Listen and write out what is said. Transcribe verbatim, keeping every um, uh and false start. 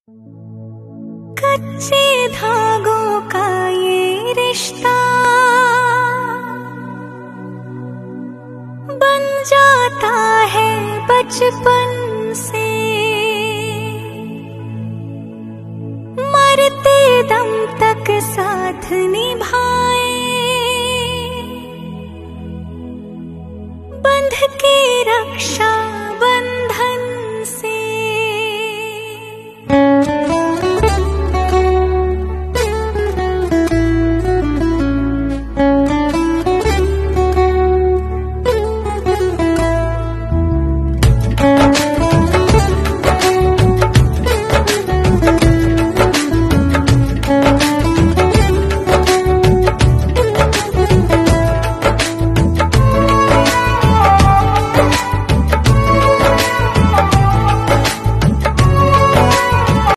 कच्चे धागों का ये रिश्ता बन जाता है बचपन से, मरते दम तक साथ निभाए, बंध के रक्षा